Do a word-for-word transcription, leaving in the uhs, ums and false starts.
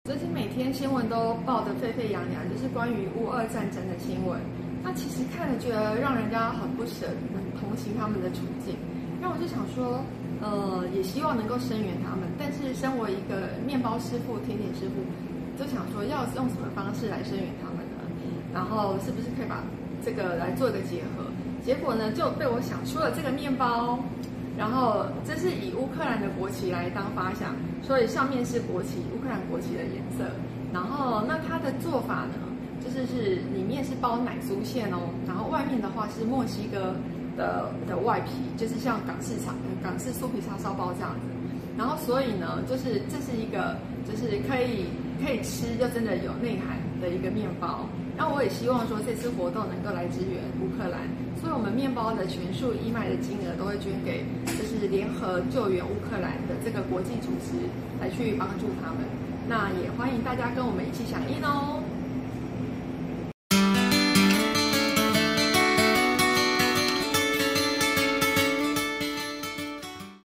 最近每天新闻都报得沸沸扬扬，就是关于乌俄战争的新闻。那其实看了觉得让人家很不舍，很同情他们的处境。那我就想说，呃，也希望能够声援他们。但是身为一个面包师傅、甜点师傅，就想说要用什么方式来声援他们呢？然后是不是可以把这个来做一个结合？结果呢，就被我想出了这个面包。然后这是以乌克兰的国旗来当发想，所以上面是国旗，乌克兰国旗的颜色。然后那它的做法呢，就是是里面是包奶酥馅哦，然后外面的话是墨西哥的的外皮，就是像港式炒港式酥皮叉烧包这样子。然后所以呢，就是这是一个就是可以可以吃就真的有内涵的一个面包。然后我也希望说这次活动能够来支援乌克兰，所以我们面包的全数义卖的金额都会捐给就是联合救援乌克兰的这个国际组织来去帮助他们。那也欢迎大家跟我们一起响应哦。